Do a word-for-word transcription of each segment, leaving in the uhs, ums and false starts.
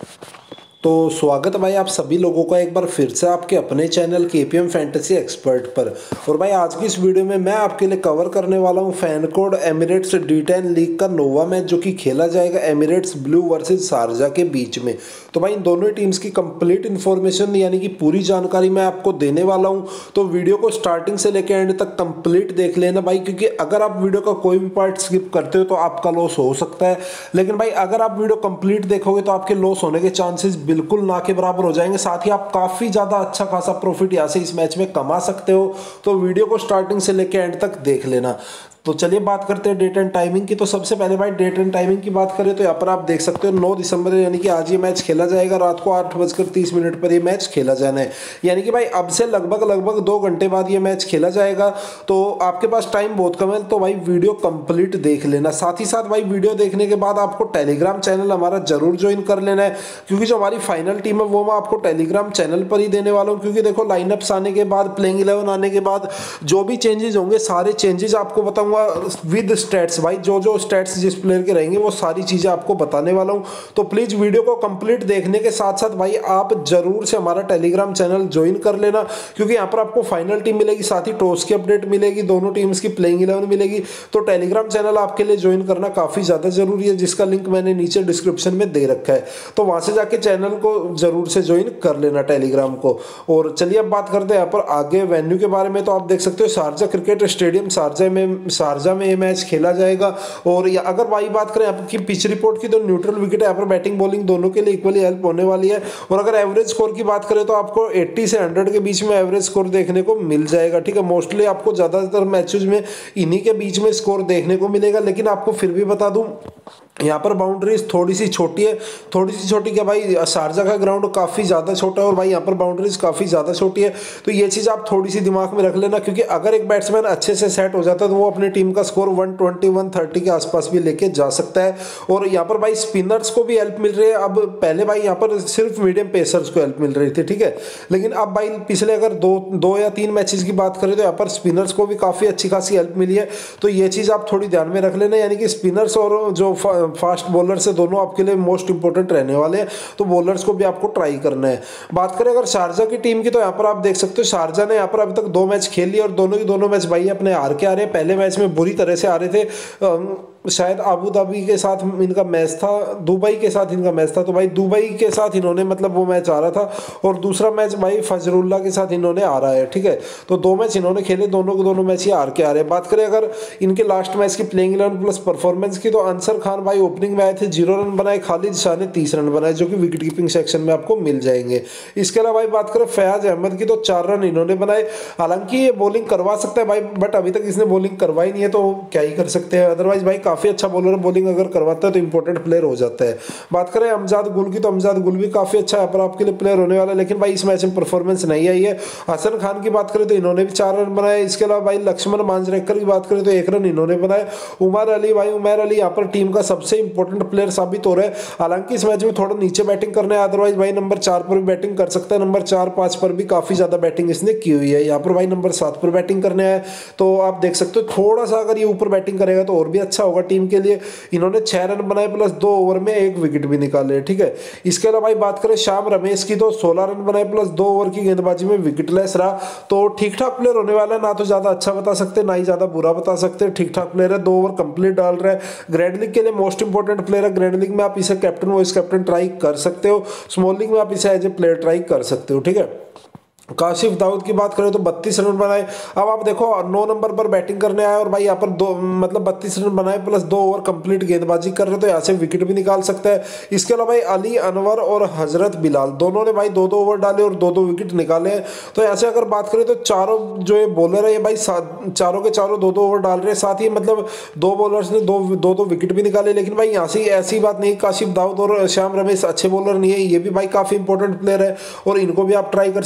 तो स्वागत है भाई आप सभी लोगों का एक बार फिर से आपके अपने चैनल केपीएम फैंटेसी एक्सपर्ट पर। और भाई आज की इस वीडियो में मैं आपके लिए कवर करने वाला हूं fan code Emirates D ten league का नोवा मैच जो कि खेला जाएगा एमिरेट्स ब्लू वर्सेस शारजा के बीच में। तो भाई इन दोनों टीम्स की कंप्लीट इन्फॉर्मेशन यानी कि पूरी जानकारी मैं आपको देने वाला हूँ। तो वीडियो को स्टार्टिंग से लेकर एंड तक कंप्लीट देख लेना भाई, क्योंकि अगर आप वीडियो का कोई भी पार्ट स्किप करते हो तो आपका लॉस हो सकता है, लेकिन भाई अगर आप वीडियो कंप्लीट देखोगे तो आपके लॉस होने के चांसेस बिल्कुल ना के बराबर हो जाएंगे। साथ ही आप काफी ज्यादा अच्छा खासा प्रॉफिट यहां से इस मैच में कमा सकते हो। तो वीडियो को स्टार्टिंग से लेकर एंड तक देख लेना। तो चलिए बात करते हैं डेट एंड टाइमिंग की। तो सबसे पहले भाई डेट एंड टाइमिंग की बात करें तो यहाँ पर आप देख सकते हो नौ दिसंबर यानी कि आज ये मैच खेला जाएगा। रात को आठ बजकर तीस मिनट पर ये मैच खेला जाना है, यानी कि भाई अब से लगभग लगभग दो घंटे बाद ये मैच खेला जाएगा। तो आपके पास टाइम बहुत कम है, तो भाई वीडियो कंप्लीट देख लेना। साथ ही साथ भाई वीडियो देखने के बाद आपको टेलीग्राम चैनल हमारा जरूर ज्वाइन कर लेना है, क्योंकि जो हमारी फाइनल टीम है वो मैं आपको टेलीग्राम चैनल पर ही देने वाला हूँ। क्योंकि देखो लाइनअप्स आने के बाद, प्लेइंग इलेवन आने के बाद जो भी चेंजेस होंगे सारे चेंजेस आपको बताऊंगा विद स्टैट्स। भाई जो जो स्टैट्स जिस प्लेयर के रहेंगे वो सारी चीजें आपको बताने वाला हूं। तो प्लीज वीडियो को कंप्लीट देखने के साथ साथ भाई आप जरूर से हमारा टेलीग्राम चैनल ज्वाइन कर लेना, क्योंकि यहाँ पर आपको फाइनल टीम मिलेगी, साथ ही टॉस की अपडेट मिलेगी, दोनों टीम्स की प्लेइंग इलेवन मिलेगी। तो टेलीग्राम चैनल आपके लिए ज्वाइन करना काफी ज्यादा जरूरी है, जिसका लिंक मैंने नीचे डिस्क्रिप्शन में दे रखा है। तो वहां से जाके चैनल को जरूर से ज्वाइन कर लेना टेलीग्राम को। और चलिए अब बात करते हैं यहाँ पर आगे वेन्यू के बारे में। तो आप देख सकते हो शारजा क्रिकेट स्टेडियम शारजा में शारजा में मैच खेला जाएगा। और अगर भाई बात करें आपकी पिच रिपोर्ट की तो न्यूट्रल विकेट है, यहाँ पर बैटिंग बॉलिंग दोनों के लिए इक्वली हेल्प होने वाली है। और अगर एवरेज स्कोर की बात करें तो आपको अस्सी से सौ के बीच में एवरेज स्कोर देखने को मिल जाएगा। ठीक है, मोस्टली आपको ज्यादातर मैचेस में इन्हीं के बीच में स्कोर देखने को मिलेगा। लेकिन आपको फिर भी बता दूं यहाँ पर बाउंड्रीज थोड़ी सी छोटी है, थोड़ी सी छोटी क्या भाई, शारजा का ग्राउंड काफी ज्यादा छोटा है और भाई यहाँ पर बाउंड्रीज काफी ज्यादा छोटी है। तो ये चीज आप थोड़ी सी दिमाग में रख लेना, क्योंकि अगर एक बैट्समैन अच्छे से सेट हो जाता है तो वो अपनी टीम का स्कोर एक सौ बीस एक सौ तीस के आसपास भी लेके जा सकता है। और यहाँ पर भाई स्पिनर्स को भी हेल्प मिल रही है। अब पहले भाई यहाँ पर सिर्फ मीडियम पेसर्स को हेल्प मिल रही थी, ठीक है, लेकिन अब भाई पिछले अगर दो दो या तीन मैचेस की बात करें तो यहाँ पर स्पिनर्स को भी काफी अच्छी खासी हेल्प मिली है। तो ये चीज आप थोड़ी ध्यान में रख लेना, यानी कि स्पिनर्स और जो फास्ट बॉलर से दोनों आपके लिए मोस्ट इंपोर्टेंट रहने वाले हैं। तो बॉलर्स को भी आपको ट्राई करना है। बात करें अगर शारजा की टीम की तो यहाँ पर आप देख सकते हो शारजा ने यहाँ पर अभी तक दो मैच खेल लिए और दोनों की दोनों मैच भाई अपने हार के आ रहे हैं। पहले मैच में बुरी तरह से आ रहे थे, शायद अबू धाबी के साथ इनका मैच था, दुबई के साथ इनका मैच था। तो भाई दुबई के साथ इन्होंने मतलब वो मैच आ रहा था, और दूसरा मैच भाई फजरुल्ला के साथ इन्होंने आ रहा है। ठीक है, तो दो मैच इन्होंने खेले, दोनों के दोनों मैच ही हार के आ रहे हैं। बात करें अगर इनके लास्ट मैच की प्लेइंग इलेवन प्लस परफॉर्मेंस की तो अंसर खान भाई ओपनिंग में आए थे, जीरो रन बनाए, खालिद शाह ने तीस रन बनाए, जो कि विकेट कीपिंग सेक्शन में आपको मिल जाएंगे। इसके अलावा भाई बात करें फयाज अहमद की तो चार रन इन्होंने बनाए। हालांकि ये बॉलिंग करवा सकता है भाई, बट अभी तक इसने बॉलिंग करवाई नहीं है, तो क्या ही कर सकते हैं। अदरवाइज भाई काफी अच्छा बॉलर, बॉलिंग अगर करवाता है तो इंपॉर्टेंट प्लेयर हो जाता है। बात करें अमजाद गुल की तो अमजाद गुल भी काफी अच्छा यहाँ पर आपके लिए प्लेयर होने वाला है, लेकिन भाई इस मैच में परफॉर्मेंस नहीं आई है। हसन खान की बात करें तो इन्होंने भी चार रन बनाए। इसके अलावा भाई लक्ष्मण मांजरेकर की बात करें तो एक रन इन्होंने बनाए। उमर अली भाई उमर अली यहाँ पर टीम का सबसे इंपॉर्टेंट प्लेयर साबित हो रहा है। हालांकि इस मैच में थोड़ा नीचे बैटिंग करना है, अदरवाइज भाई नंबर चार पर भी बैटिंग कर सकता है। नंबर चार पांच पर भी काफी ज्यादा बैटिंग इसने की हुई है। यहाँ पर भाई नंबर सात पर बैटिंग करने है, तो आप देख सकते हो थोड़ा सा अगर ये ऊपर बैटिंग करेगा तो और भी अच्छा होगा टीम के लिए। इन्होंने छह रन बनाए प्लस दो ओवर में एक विकेट भी निकाले। ठीक है, इसके अलावा भाई बात करें श्याम रमेश की तो सोलह रन बनाए प्लस दो ओवर की गेंदबाजी में विकेटलेस रहा। तो ठीक ठाक प्लेयर होने वाला है, ना तो ज्यादा अच्छा बता सकते ना ही ज्यादा बुरा बता सकते, ठीक ठाक प्लेयर है, दो ओवर कंप्लीट डाल रहा है। ग्रैंड लीग के लिए मोस्ट इंपोर्टेंट प्लेयर है। ग्रैंड लीग में आप इसे कैप्टन वाइस कैप्टन ट्राई कर सकते हो, स्मॉल लीग में आप इसे एज ए प्लेयर ट्राई कर सकते हो। ठीक है, काशिफ दाऊद की बात करें तो बत्तीस रन बनाए। अब आप देखो नौ नंबर पर बैटिंग करने आए और भाई यहाँ पर दो मतलब बत्तीस रन बनाए प्लस दो ओवर कंप्लीट गेंदबाजी कर रहे, तो यहाँ से विकेट भी निकाल सकता है। इसके अलावा भाई अली अनवर और हजरत बिलाल दोनों ने भाई दो दो ओवर डाले और दो दो विकेट निकाले हैं। तो ऐसे अगर बात करें तो चारों जो ये बॉलर है ये भाई चारों के चारों दो दो ओवर डाल रहे हैं, साथ ही मतलब दो बॉलर्स ने दो दो दो विकेट भी निकाले। लेकिन भाई यहाँ से ऐसी बात नहीं, काशिफ दाऊद और श्याम रमेश अच्छे बॉलर नहीं है, ये भी भाई काफी इंपॉर्टेंट प्लेयर है और इनको भी आप ट्राई कर सकते हो। यानी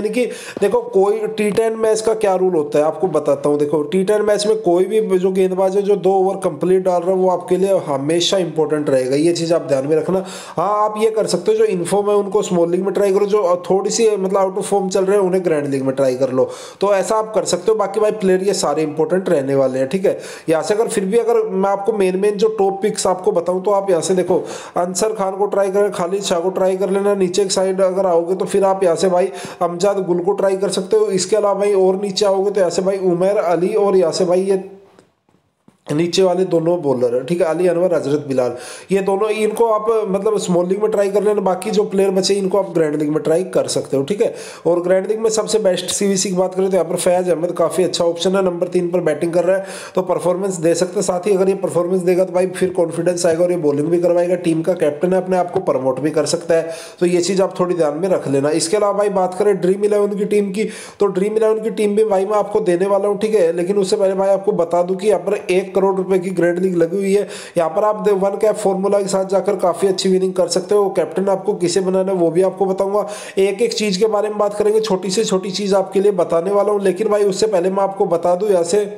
यानी कि देखो कोई टी टेन मैच का क्या रूल होता है आपको बताता हूँ। देखो टी टेन मैच में कोई भी जो गेंदबाज है जो दो ओवर कंप्लीट डाल रहा है वो आपके लिए हमेशा इंपॉर्टेंट रहेगा, ये चीज़ आप ध्यान में रखना। हाँ आप ये कर सकते हो जो इन्फॉर्म है उनको स्मॉल लीग में ट्राई करो, जो थोड़ी सी मतलब आउट ऑफ फॉर्म चल रहे हैं उन्हें ग्रैंड लीग में ट्राई कर लो, तो ऐसा आप कर सकते हो। बाकी भाई प्लेयर ये सारे इंपॉर्टेंट रहने वाले हैं, ठीक है। यहाँ से अगर फिर भी अगर मैं आपको मेन मेन जो टॉप पिक्स आपको बताऊं तो आप यहाँ से देखो अंसर खान को ट्राई करें, खालिद शाह को ट्राई कर लेना। नीचे एक साइड अगर आओगे तो फिर आप यहाँ से भाई अमजद गुल को ट्राई कर सकते हो। इसके अलावा भाई और नीचे आओगे तो यहाँ से भाई उमर अली और यहाँ से भाई ये नीचे वाले दोनों बॉलर है, ठीक है, अली अनवर हजरत बिलाल, ये दोनों इनको आप मतलब स्मॉल लीग में ट्राई कर लेना। बाकी जो प्लेयर बचे इनको आप ग्रैंड लीग में ट्राई कर सकते हो, ठीक है। और ग्रैंड लीग में सबसे बेस्ट सीवीसी की बात करें तो यहाँ पर फैज अहमद काफी अच्छा ऑप्शन है, नंबर तीन पर बैटिंग कर रहा है तो परफॉर्मेंस दे सकते हैं। साथ ही अगर ये परफॉर्मेंस देगा तो भाई फिर कॉन्फिडेंस आएगा और ये बॉलिंग भी करवाएगा, टीम का कैप्टन है, अपने आप को प्रमोट भी कर सकता है, तो ये चीज आप थोड़ी ध्यान में रख लेना। इसके अलावा भाई बात करें ड्रीम इलेवन की टीम की, तो ड्रीम इलेवन की टीम भी भाई मैं आपको देने वाला हूँ, ठीक है। लेकिन उससे पहले भाई आपको बता दूं कि यहाँ पर एक करोड़ रुपए की ग्रैंड लीग लगी हुई है। यहाँ पर आप वन कैप फॉर्मूला के साथ जाकर काफी अच्छी विनिंग कर सकते हो। कैप्टन आपको किसे बनाना है वो भी आपको बताऊंगा। एक एक चीज के बारे में बात करेंगे, छोटी से छोटी चीज आपके लिए बताने वाला हूं। लेकिन भाई उससे पहले मैं आपको बता दूं यहाँ से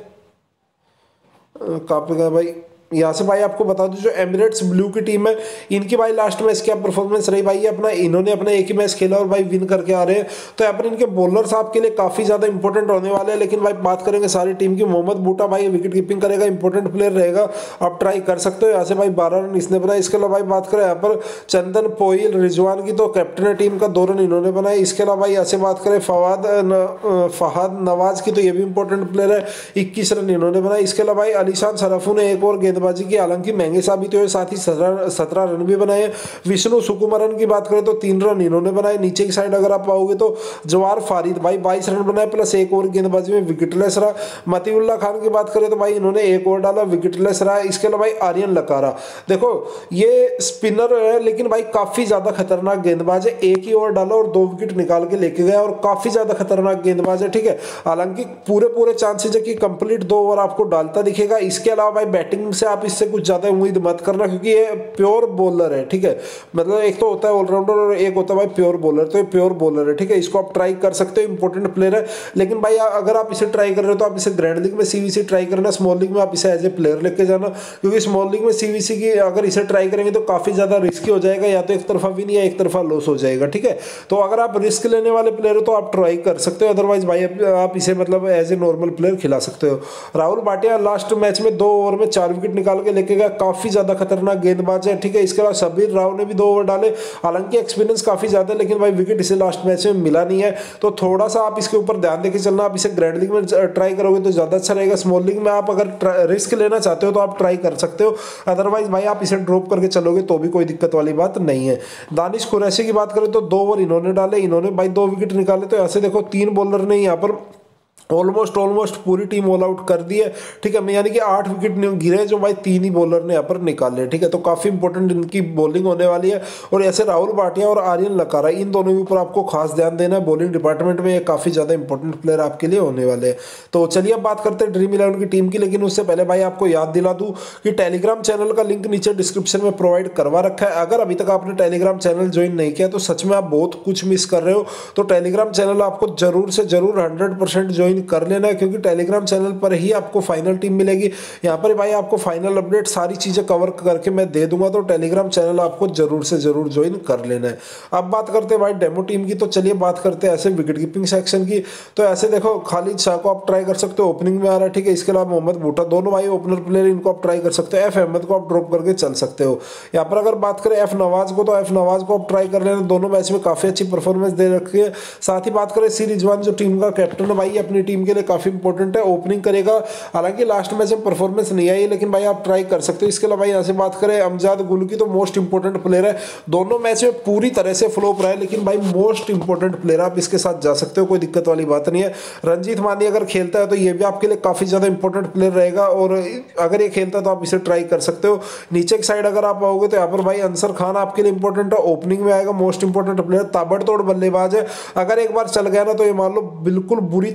कहाँ पे गया भाई, यहाँ से भाई आपको बता दूं जो एमिरेट्स ब्लू की टीम है इनकी भाई लास्ट मैच क्या परफॉर्मेंस रही भाई, अपना इन्होंने अपना एक ही मैच खेला और भाई विन करके आ रहे हैं। तो यहाँ पर इनके बॉलर्स आपके लिए काफी ज्यादा इंपॉर्टेंट होने वाले हैं। लेकिन भाई बात करेंगे सारी टीम की, मोहम्मद बूटा भाई विकेट कीपिंग करेगा, इंपॉर्टेंट प्लेयर रहेगा, आप ट्राई कर सकते हो। यहाँ से भाई बारह रन इसने बनाए। इसके अलावा भाई बात करें यहाँ पर चंदन पोइल रिजवान की, तो कैप्टन है टीम का, दो रन इन्होंने बनाए। इसके अलावा यहाँ से बात करें फवाद फहाद नवाज की, तो ये भी इंपॉर्टेंट प्लेयर है, इक्कीस रन इन्होंने बनाए। इसके अलावा भाई अलीशान सराफू ने एक और गेंदबाजी की, हालांकि महंगे साबित हुए, साथ ही सत्रह रन भी बनाए। विष्णु सुकुमारन की बात करें तो तीन रन इन्होंने बनाए। नीचे की साइड अगर आप पाओगे तो जवार फारिद भाई बाईस रन बनाए प्लस एक ओवर गेंदबाजी में विकेटलेस रहा। मतीउल्लाह खान की बात करें तो भाई इन्होंने एक ओवर डाला, विकेटलेस रहा। इसके अलावा भाई आर्यन लकारा, देखो ये स्पिनर है लेकिन भाई काफी ज्यादा खतरनाक गेंदबाज है, एक ही ओवर डाला और दो विकेट निकाल के लेके गया और काफी ज्यादा खतरनाक गेंदबाज है, ठीक है। हालांकि पूरे पूरे चांसेस है कि कंप्लीट दो ओवर आपको डालता दिखेगा। इसके अलावा भाई बैटिंग से आप इससे कुछ ज्यादा उम्मीद मत करना क्योंकि ये प्योर बॉलर है, ठीक है। मतलब एक तो होता है ऑलराउंडर और एक होता है भाई प्योर बॉलर, तो ये प्योर बॉलर है, ठीक है। इसको आप ट्राई कर सकते हो, इंपॉर्टेंट प्लेयर है। लेकिन भाई अगर आप इसे ट्राई कर रहे हो तो आप इसे ग्रैंड लीग में सीवीसी ट्राई करना, स्मॉल लीग में आप इसे एज ए प्लेयर लेके जाना, क्योंकि स्मॉल लीग में सीवीसी की अगर इसे ट्राई करेंगे तो काफी ज्यादा रिस्की हो जाएगा, या तो एक तरफा विन या एक तरफा लॉस हो जाएगा, ठीक है। तो अगर आप रिस्क लेने वाले प्लेयर हो तो आप ट्राई कर सकते हो, अदरवाइज भाई आप इसे मतलब एज ए नॉर्मल प्लेयर खिला सकते हो। राहुल भाटिया लास्ट मैच में दो ओवर में चार विकेट निकाल के लेके गया, काफी ज्यादा खतरनाक गेंदबाज है, ठीक है। इसके अलावा सबीर राव ने भी दो ओवर डाले, हालांकि एक्सपीरियंस काफी ज्यादा है लेकिन भाई विकेट इसे लास्ट मैच में मिला नहीं है, तो थोड़ा सा आप इसके ऊपर ध्यान देके चलना। आप इसे ग्रैंड लीग में ट्राई करोगे तो ज्यादा अच्छा रहेगा। स्मॉल लीग में आप अगर रिस्क लेना चाहते हो तो आप ट्राई कर सकते हो, अदरवाइज भाई आप इसे ड्रॉप करके चलोगे तो भी कोई दिक्कत वाली बात नहीं है। दानिश कुरैशी की बात करें तो दो ओवर इन्होंने डाले, इन्होंने भाई दो विकेट निकाले, तो ऐसे देखो तीन बॉलर ने यहाँ पर ऑलमोस्ट ऑलमोस्ट पूरी टीम ऑल आउट कर दी है, ठीक है। यानी कि आठ विकेट गिरे जो भाई तीन ही बॉलर ने यहाँ पर निकाले, ठीक है। तो काफी इंपॉर्टेंट इनकी बॉलिंग होने वाली है। और ऐसे राहुल भाटिया और आर्यन लकारा इन दोनों के ऊपर आपको खास ध्यान देना है, बॉलिंग डिपार्टमेंट में ये काफी ज्यादा इंपॉर्टेंट प्लेयर आपके लिए होने वाले हैं। तो चलिए अब बात करते हैं ड्रीम इलेवन की टीम की, लेकिन उससे पहले भाई आपको याद दिला दूं कि टेलीग्राम चैनल का लिंक नीचे डिस्क्रिप्शन में प्रोवाइड करवा रखा है। अगर अभी तक आपने टेलीग्राम चैनल ज्वाइन नहीं किया तो सच में आप बहुत कुछ मिस कर रहे हो, तो टेलीग्राम चैनल आपको जरूर से जरूर हंड्रेड परसेंट ज्वाइन कर लेना है, क्योंकि टेलीग्राम चैनल पर ही आपको फाइनल टीम मिलेगी। यहाँ पर भाई आपको फाइनल अपडेट सारी चीजें कवर करके मैं दे दूंगा, तो टेलीग्राम चैनल आपको जरूर से जरूर ज्वाइन कर लेना है। अब बात करते हैं भाई डेमो टीम की, तो चलिए बात करते हैं ऐसे विकेट कीपिंग सेक्शन की। तो ऐसे देखो खालिद शाह को आप ट्राई कर सकते हो, ओपनिंग में आ रहा है, ठीक है। इसके अलावा मोहम्मद बूटा, दोनों भाई ओपनर प्लेयर, इनको आप ट्राई कर सकते हो। एफ अहमद को आप ड्रॉप करके चल सकते हो। यहाँ पर अगर बात करें एफ नवाज को, तो एफ नवाज को आप ट्राई कर लेना, दोनों मैच में काफी अच्छी परफॉर्मेंस दे रखी है। साथ ही बात करें सी रिजवान जो टीम का कैप्टन है भाई, अपनी टीम के लिए काफी इंपॉर्टेंट है, ओपनिंग करेगा। हालांकि लास्ट मैच में परफॉर्मेंस नहीं आई लेकिन भाई आप ट्राई कर सकते हो। इसके अलावा यहाँ से बात करें अमजद गुल की, तो मोस्ट इंपोर्टेंट प्लेयर है, दोनों मैच में पूरी तरह से फ्लॉप रहा है लेकिन भाई मोस्ट इंपोर्टेंट प्लेयर, आप इसके साथ जा सकते हो, कोई दिक्कत वाली बात नहीं है। रंजीत मानी अगर खेलता है तो ये भी आपके लिए काफी ज्यादा इंपॉर्टेंट प्लेयर रहेगा, और अगर ये खेलता है तो आप इसे ट्राई कर सकते हो। नीचे की साइड अगर आप आओगे तो यहाँ पर भाई अंसर खान आपके लिए इंपॉर्टेंट है, ओपनिंग में आएगा, मोस्ट इंपोर्टेंट प्लेयर, ताबड़तोड़ बल्लेबाज है। अगर एक बार चल गया ना तो ये मान लो बिल्कुल बुरी तरह से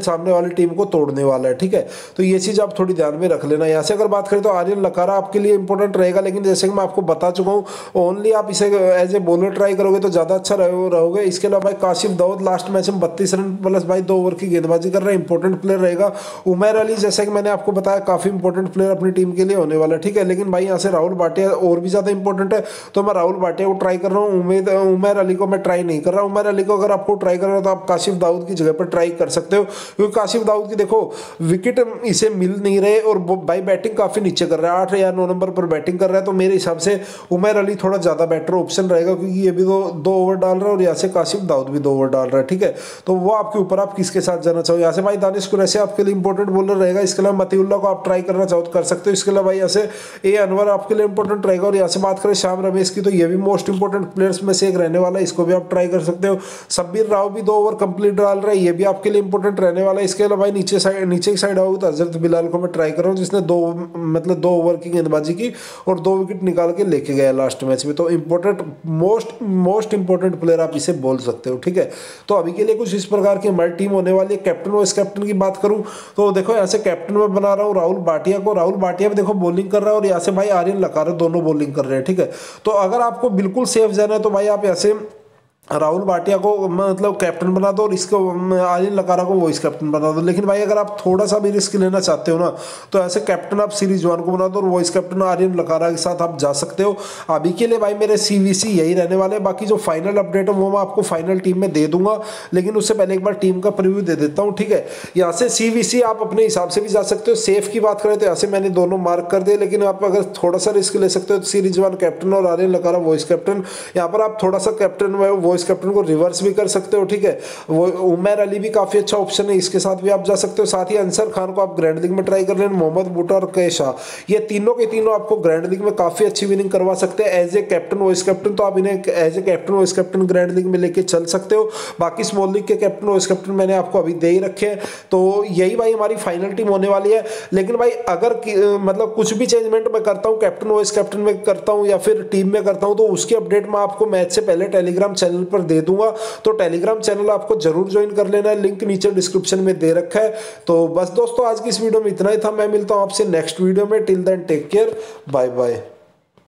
सामने वाली टीम को तोड़ने वाला है, ठीक है। तो ये चीज़ आप थोड़ी ध्यान में रख लेना। यहाँ से अगर बात करें तो आर्यन लकारा आपके लिए इंपॉर्टेंट रहेगा, लेकिन जैसे कि मैं आपको बता चुका हूँ, ओनली आप इसे एज ए बॉलर ट्राई करोगे तो ज़्यादा अच्छा रहोगे। इसके अलावा भाई काशिफ दाऊद लास्ट मैच में बत्तीस रन प्लस भाई दो ओवर की गेंदबाजी कर रहा है, इंपॉर्टेंट प्लेयर रहेगा। उमर अली जैसे कि मैंने आपको बताया काफ़ी इंपॉर्टेंट प्लेयर अपनी टीम के लिए होने वाला है, ठीक है। लेकिन भाई यहाँ से राहुल भाटिया और भी ज़्यादा इंपॉर्टेंट है, तो मैं राहुल भाटिया को ट्राई कर रहा हूँ। उमेद उमर अली को मैं ट्राई नहीं कर रहा। उमर अली को अगर आपको ट्राई करना है तो आप काशिफ दाऊद की जगह पर ट्राई कर सकते हो, क्योंकि काशिफ दाऊद की देखो विकेट इसे मिल नहीं रहे और भाई बैटिंग काफ़ी नीचे कर रहा है, आठ या नौ नंबर पर बैटिंग कर रहा है। तो मेरे हिसाब से उमर अली थोड़ा ज़्यादा बेटर ऑप्शन रहेगा, क्योंकि ये भी दो दो ओवर डाल रहा है और यहाँ से काशिफ दाऊद भी दो ओवर डाल रहा है, ठीक है। तो वो आपके ऊपर, आप किसके साथ जाना चाहो। यहाँ से भाई दानिश कुरैशी आपके लिए इंपॉर्टेंट बॉलर रहेगा। इसके अलावा मतीउल्लाह को आप ट्राई करना चाहो तो कर सकते हो। इसके अलावा भाई यहाँ से ए अनवर आपके लिए इंपॉर्टेंट रहेगा। और यहाँ से बात करें श्याम रमेश की, तो ये भी मोस्ट इंपॉर्टेंट प्लेयर्स में से एक रहने वाला है, इसको भी आप ट्राई कर सकते हो। सब्बीर राव भी दो ओवर कंप्लीट डाल रहा है, ये भी आपके लिए इंपॉर्टेंट रहने वाला है। इसके अलावा भाई नीचे साइड नीचे की साइड आओगे तो हजरत बिलाल को मैं ट्राई कर रहा हूँ, जिसने दो मतलब दो ओवर की गेंदबाजी की और दो विकेट निकाल के लेके गया लास्ट मैच में। तो important most most important player आप इसे बोल सकते हो, ठीक है। तो अभी के लिए कुछ इस प्रकार की हमारी टीम होने वाली है। कैप्टन वाइस कैप्टन की बात करूं तो देखो यहाँ से कैप्टन में बना रहा हूँ राहुल भाटिया को। राहुल भाटिया भी देखो बॉलिंग कर रहा है और यहाँ से भाई आर्यन लकारा दोनों बॉलिंग कर रहे हैं, ठीक है। तो अगर आपको बिल्कुल सेफ जाना है तो भाई आप यहाँ से राहुल भाटिया को मतलब कैप्टन बना दो और इसको आर्यन लकारा को वॉइस कैप्टन बना दो। लेकिन भाई अगर आप थोड़ा सा भी रिस्क लेना चाहते हो ना, तो ऐसे कैप्टन आप सीरीज वन को बना दो और वॉइस कैप्टन आर्यन लकारा के साथ आप जा सकते हो। अभी के लिए भाई मेरे सीवीसी यही रहने वाले हैं। बाकी जो फाइनल अपडेट है वो मैं आपको फाइनल टीम में दे दूंगा, लेकिन उससे पहले एक बार टीम का प्रीव्यू दे देता हूँ, ठीक है। यहाँ से सीवीसी आप अपने हिसाब से भी जा सकते हो। सेफ की बात करें तो यहाँ से मैंने दोनों मार्क कर दिए, लेकिन आप अगर थोड़ा सा रिस्क ले सकते हो तो सीरीज वन कैप्टन और आर्यन लकारा वॉइस कैप्टन। यहाँ पर आप थोड़ा सा कैप्टन वॉइस कैप्टन को रिवर्स भी कर सकते हो, ठीक है। वो उमर अली भी काफी अच्छा ऑप्शन है, इसके साथ भी आप जा सकते हो। साथ ही अंसर खान को आप ग्रैंड लीग में ट्राई कर लेना, मोहम्मद बूटा और के शाह, ये तीनों के तीनों आपको ग्रैंड लीग में काफी अच्छी विनिंग करवा सकते हैं as a captain vice captain. तो आप इन्हें as a captain vice captain grand league में लेके चल सकते हो। बाकी स्मॉल लीग के कैप्टन वाइस कैप्टन मैंने आपको अभी दे ही रखे हैं। तो यही भाई हमारी फाइनल टीम होने वाली है। लेकिन भाई अगर मतलब कुछ भी चेंजमेंट मैं करता हूँ, कैप्टन वाइस कैप्टन में करता हूँ या फिर टीम में करता हूँ, तो उसकी अपडेट मैं आपको मैच से पहले टेलीग्राम चैनल पर दे दूंगा। तो टेलीग्राम चैनल आपको जरूर ज्वाइन कर लेना है, लिंक नीचे डिस्क्रिप्शन में दे रखा है। तो बस दोस्तों आज की इस वीडियो में इतना ही था। मैं मिलता हूं आपसे नेक्स्ट वीडियो में। Till then take care, bye bye.